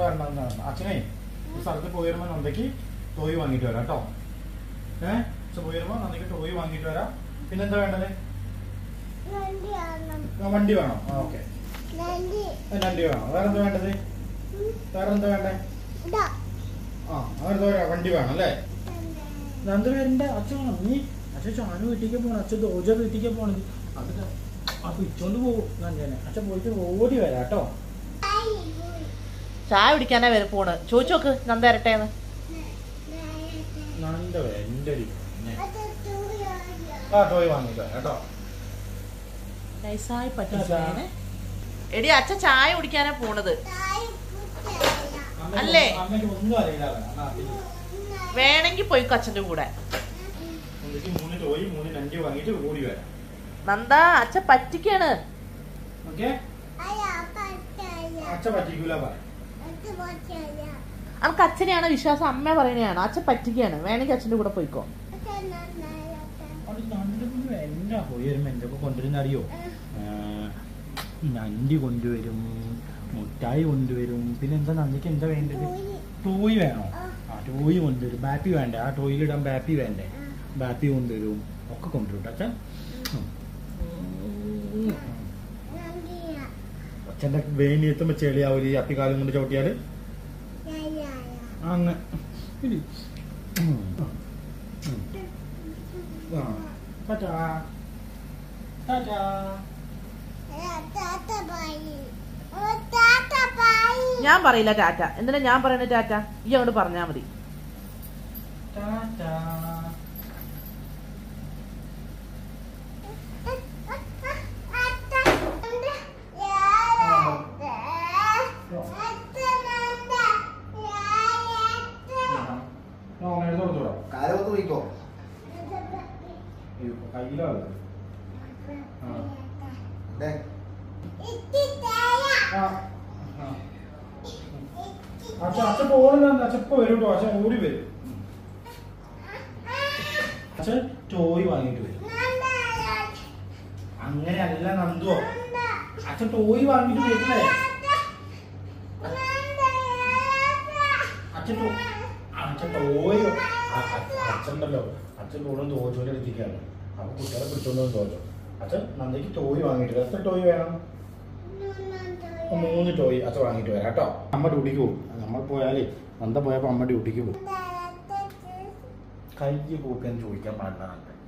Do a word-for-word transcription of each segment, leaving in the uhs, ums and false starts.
അച്ഛനെ സ്ഥലത്ത് പോയി വരുമ്പോ നന്ദയ്ക്ക് ടോയ് വാങ്ങിട്ട് വരാം കേട്ടോ. ഏഹ് അച്ഛൻ പോയി വരുമ്പോ നന്ദയ്ക്ക് ടോയ് വാങ്ങിട്ട് വരാം. പിന്നെന്താ വേണ്ടത്? വണ്ടി വേണം. ഓക്കെ, വണ്ടി വേണം. വേറെന്താ വേണ്ടത്? വേറെന്താ വേണ്ടേ? ആ അങ്ങനത്തെ വണ്ടി വേണം അല്ലേ? നന്ദ വരണ്ട. അച്ഛൻ നീ അച്ഛൻ ചാനു വീട്ടിലേക്ക് പോകണം. അച്ഛൻ ദോജ വീട്ടിലേക്ക് പോകണത് അത് അപ്പൊ ഇച്ചോണ്ട് പോകും നന്ദനെ. അച്ഛൻ പോയിട്ട് ഓടി വരാം കേട്ടോ. ചായ കുടിക്കാനാ വരെ പോണ്. ചോദിച്ചു നോക്ക് നന്ദ വരട്ടേന്ന്. നന്ദ എന്റെ ആ ടോയ് വാങ്ങിട്ട് വരാം കേട്ടോ. നൈസായി പറ്റിച്ചേനെ. എടി അച്ഛൻ ചായ കുടിക്കാനാ പോണത് അല്ലേ? ഒന്നും അറിയില്ല. വേണമെങ്കിൽ പോയിക്കോ അച്ഛന്റെ കൂടെ. മൂന്ന് ടോയ് മൂന്ന് നന്ദി വാങ്ങിട്ട് ഓടി വരാം. നന്ദ അച്ഛൻ പറ്റിക്കാണ്. അനക്ക് അച്ഛനെയാണോ വിശ്വാസം അമ്മ പറയുന്നതാണോ? അച്ഛൻ പറ്റിക്കാണ്. വേണമെങ്കിൽ അച്ഛന്റെ കൂടെ പോയിക്കോ. എന്നാ പോയി വരുമ്പോ എന്തൊക്കെ കൊണ്ടുവരുന്ന അറിയോ? നന്ദി കൊണ്ടുവരും, മുട്ടായി കൊണ്ടുവരും. പിന്നെ എന്താ നന്ദിക്ക് എന്താ വേണ്ടത്? ടോയ് വേണോ? ആ ടോയ് കൊണ്ടുവരും. ബാപ്പി വേണ്ടേ? ആ ടോയിലിടാൻ ബാപ്പി വേണ്ടേ? ബാപ്പി കൊണ്ടുവരും. ഒക്കെ കൊണ്ടുവരും അച്ഛൻ. അച്ഛന്റെ വേണി എത്തുമ്പോ ചെളിയാവൂലി അപ്പിക്കാലം കൊണ്ട് ചവിട്ടിയാല് അങ്ങ് ഞാൻ പറയില്ല ടാറ്റ. എന്തിനാ ഞാൻ പറയുന്നത് ടാറ്റ? ഈ അങ്ങോട്ട് പറഞ്ഞാ മതി. അച്ഛൻ അച്ഛൻ പോകണില്ല. അച്ഛൻ ഇപ്പൊ വരും കേട്ടോ. അച്ഛൻ ഓടി വരും. അച്ഛൻ ടോയ് വാങ്ങിട്ട് വരും. അങ്ങനെയല്ല നന്ദുവോ. അച്ഛൻ ടോയ് വാങ്ങിട്ട് വരില്ലേ? അച്ഛൻ അച്ഛൻ ടോയ് അച്ഛനുണ്ടല്ലോ. അച്ഛൻ കൂടെ ദോജോയിൽ എത്തിക്കാണ്. അപ്പൊ കുട്ടികളെ പിടിച്ചോണ്ട് ദോജോ. അച്ഛൻ നന്ദയ്ക്ക് ടോയ് വാങ്ങിട്ട് വരും. എത്ര ടോയ് വേണം? മൂന്ന് ടോയ് അച്ഛൻ വാങ്ങിട്ട് വരാം കേട്ടോ. അമ്മ ഡ്യൂട്ടിക്ക് പോകും. നമ്മൾ പോയാലേ നന്ദ പോയപ്പോ അമ്മ ഡ്യൂട്ടിക്ക് പോകും. കൈ കൂപ്പിയാൻ ചോദിക്കാൻ പാടില്ല.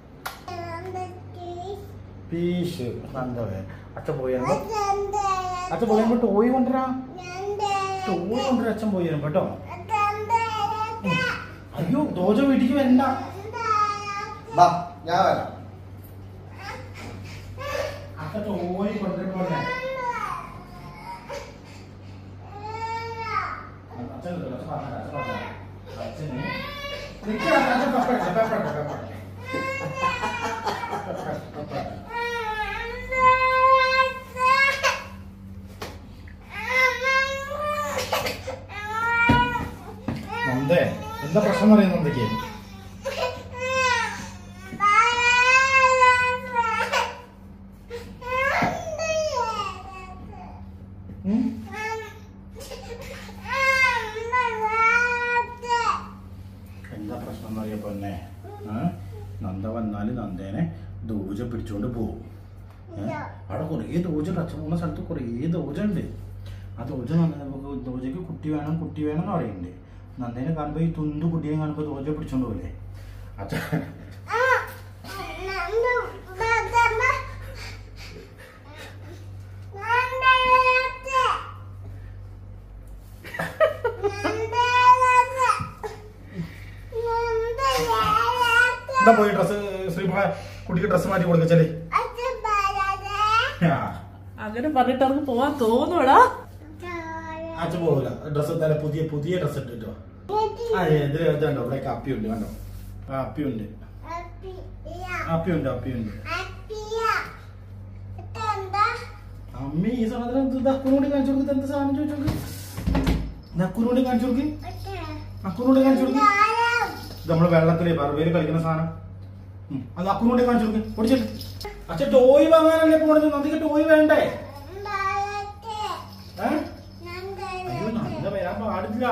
പീസ് നന്ദ അച്ഛൻ പോയി വരുമ്പോ അച്ഛൻ പോയി വരുമ്പോ ടോയ് കൊണ്ടുവരാം. ടോയ് കൊണ്ടുവരാം അച്ഛൻ പോയി വരുമ്പോ കേട്ടോ. അയ്യോ ദോജ വീട്ടിക്ക് വരണ്ട. ഞാൻ വരാം. അച്ഛൻ ടോയ് കൊണ്ടുവരുമ്പോ നന്ദേ എന്താ പ്രശ്നം പറയുന്നത്? എന്തൊക്കെ എന്താ പ്രശ്നം എന്നറിയപ്പോ എന്നെ നന്ദ വന്നാല് നന്ദേനെ ദോജ പിടിച്ചോണ്ട് പോകും. അവിടെ കുറേ ദോജ അച്ഛൻ പോകുന്ന സ്ഥലത്ത് കുറേ ദോജ ഉണ്ട്. ആ ദോജ നമുക്ക് ദോജയ്ക്ക് കുട്ടി വേണം കുട്ടി വേണം എന്ന് പറയുന്നുണ്ട്. നന്ദേനെ കാണുമ്പോ ഈ തുന്തു കുട്ടിയെ കാണുമ്പോ ദോജ പിടിച്ചോണ്ട് പോകില്ലേ അച്ഛൻ? എന്താ പോയി ഡ്രസ് ശ്രീമ കുട്ടിക്ക് ഡ്രസ് മാറ്റി കൊടുക്കച്ചല്ലേ? അങ്ങനെ പറഞ്ഞിട്ട് അവർക്ക് പോവാൻ തോന്നൂടാ. അച്ഛൻ പോകില്ല. ഡ്രസ് തന്നെ പുതിയ പുതിയ ഡ്രസ് ഇട്ടിട്ടോ. അതെ ഇതിൽ ഇതുണ്ടോ? ഇവിടെ അപ്പിയുണ്ട് കണ്ടോ? ആ അപ്പിയുണ്ട് അപ്പിയുണ്ട് അപ്പിയുണ്ട്. അമ്മ ഈ സാധനം നക്കുനോട് കാണിച്ചു കൊടുക്ക്. എന്താ സാധനം ചോദിച്ചോക്ക്. നക്കുനോട് കാണിച്ചു കൊടുക്ക്. നക്കുനോട് കാണിച്ചു കൊടുക്ക്. നമ്മള് വെള്ളത്തില് ബർബേല് കളിക്കുന്ന സാധനം. അത് നക്കുനോട് കാണിച്ചു കൊടുക്ക്. പൊടിച്ചിട്ട് അച്ഛൻ ടോയ് വാങ്ങാനല്ലേ പോണത്? നന്ദിക്ക് ടോയ് വേണ്ടേ? അയ്യോ നന്ദ വരാൻ അമ്മ അടുത്തില്ല.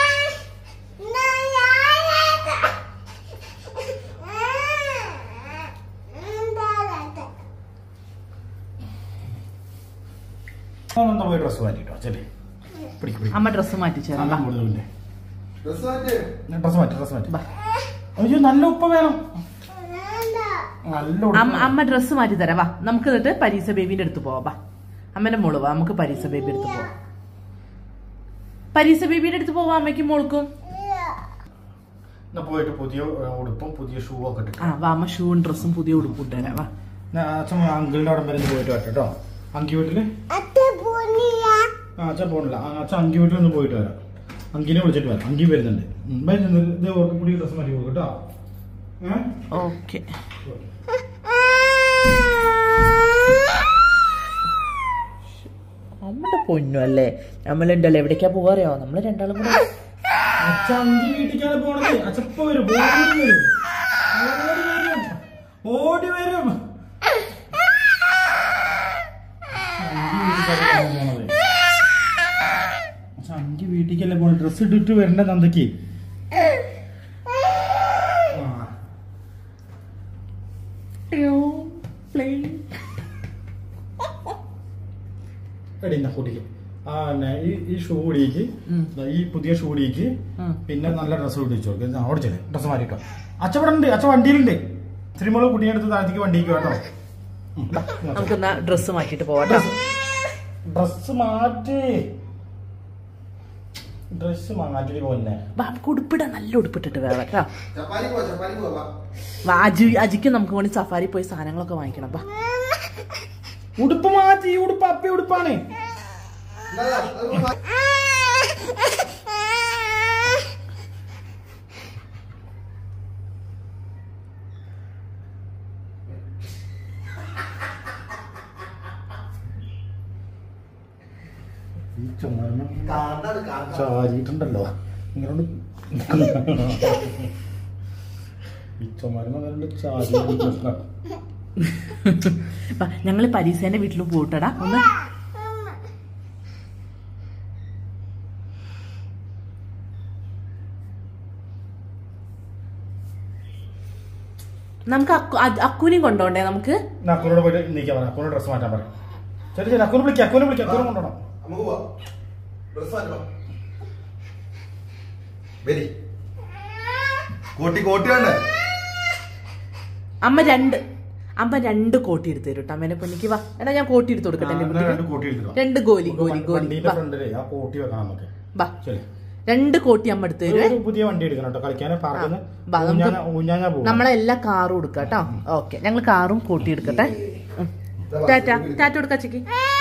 പോയി ഡ്രസ് മാറ്റിട്ടോ ചെല്ലേ. അമ്മ ഡ്രസ് മാറ്റിച്ചേരാം. ഡ്രസ് മാറ്റി ഡ്രസ് മാറ്റി. അയ്യോ നല്ല ഉപ്പ് വേണം. അമ്മ ഡ്രസ് മാറ്റി തരാം. വാ നമുക്ക് എന്നിട്ട് പരീസ ബേബിന്റെ അടുത്ത് പോവാം. വാ അമ്മന്റെ മോള് വാ, നമുക്ക് പരീസ ബേബിയുടെ അടുത്ത് പോവാം. പരീസ ബേബിയുടെ അടുത്ത് പോവാം അമ്മയ്ക്കും മോൾക്കും. പോയിട്ട് പുതിയ ഉടുപ്പും പുതിയ ഷൂ ഒക്കെ ഇട്ടു. ആ വാ അമ്മ ഷൂവും ഡ്രസ്സും പുതിയ ഉടുപ്പും ഇട്ടുതരാം. വാ അച്ഛൻ അങ്കിളിന്റെ അവിടെ വരെ പോയിട്ട് വരട്ടെ കേട്ടോ. അങ്കി വീട്ടില് ആ അച്ഛൻ പോണില്ല. അച്ഛൻ അങ്കി വീട്ടിൽ ഒന്ന് പോയിട്ട് വരാം. അങ്കിനെ വിളിച്ചിട്ട് വരാം. അങ്കി വരുന്നുണ്ട്. ഇത് പുതിയ ഡ്രസ് മാറ്റി പോകും കേട്ടോ. ഓക്കെ അമ്മയുടെ പൊന്നു അല്ലേ. നമ്മളുണ്ടല്ലോ എവിടേക്കാ പോകാറിയോ? നമ്മള് രണ്ടാളും കൂടെ അച്ഛ അങ്കി വീട്ടിലേക്കാണ് പോണത്. അച്ഛപ്പ വരും ഓടി വരും ഓടി വരും. അങ്കി വീട്ടിലേക്കല്ലേ പോണ. ഡ്രസ് ഇട്ടിട്ട് വരണ്ട നന്ദക്ക്. കുട്ടിക്ക് ആ ഈ ഷൂ ഇടിക്ക്, ഈ പുതിയ ഷൂ ഇടിക്ക്, പിന്നെ നല്ല ഡ്രസ്സ് ഇടിച്ചു അവിടെ ചെല്ലേ. ഡ്രസ്സ് മാറ്റിട്ടോ. അച്ഛ ഇവിടെ ഉണ്ട്. അച്ഛ വണ്ടിയിലുണ്ട്. ശ്രീമോള് കുട്ടിയെടുത്ത് താഴത്തേക്ക് വണ്ടിക്ക് കേട്ടോ. നമുക്ക് ഡ്രസ്സ് മാറ്റിട്ട് പോവാട്ടോ. ഡ്രസ് മാറ്റി ഡ്രസ് മാറ്റി പോലെ ഉടുപ്പിട നല്ല ഉടുപ്പിട്ടിട്ട് വേറെ കേട്ടോ. അജി അജിക്ക് നമുക്ക് വേണ്ടി സഫാരി പോയി സാധനങ്ങളൊക്കെ വാങ്ങിക്കണം. ഉടുപ്പ് മാറ്റി. ഈ ഉടുപ്പ് അപ്പി ഉടുപ്പാണ്. ചാരിട്ടുണ്ടല്ലോ ഇങ്ങനോട് ഈ ചുമരുന്ന ചാരി. ഞങ്ങള് പരീസേന്റെ വീട്ടിൽ പോയിട്ടടാ ഒന്ന്. നമുക്ക് അക്കുവിനെയും കൊണ്ടോണ്ടേ? നമുക്ക് അക്കുനോട് പോയിട്ട് നിൽക്കാൻ പറയാം. അക്കുനോട് ഡ്രസ് മാറ്റാൻ പറയാം. ശരി ശരി അക്കുനെ വിളിക്കാം. അക്കുനെ വിളിക്കാം. അക്കുനെ കൊണ്ടോണം. അമ്മ രണ്ട് അമ്മ രണ്ട് കോട്ടി എടുത്ത് തരും കേട്ടോ അമ്മേനെ പൊന്നിക്ക്. വാ എന്നാ ഞാൻ കോട്ടി എടുത്ത് കൊടുക്കട്ടെ. രണ്ട് ഗോലി ഗോലി ഗോലി വാ. രണ്ട് കോട്ടി അമ്മ എടുത്ത് തരും. പുതിയ വണ്ടി എടുക്കണം കേട്ടോ കളിക്കാന്. നമ്മളെ എല്ലാ കാറും എടുക്കാം കേട്ടോ. ഓക്കെ ഞങ്ങൾ കാറും കോട്ടി എടുക്കട്ടെ. ടാറ്റ ടാറ്റ കൊടുക്ക അച്ഛക്ക്.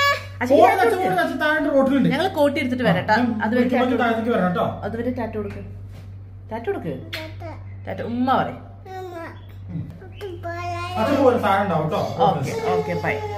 ഞങ്ങൾ കോട്ടി എടുത്തിട്ട് വരാം കേട്ടോ. അതുവരെ അതുവരെ ടാറ്റ കൊടുക്ക്. ടാറ്റ കൊടുക്ക്. ടാറ്റ ഉമ്മ പറയും. Okay okay by.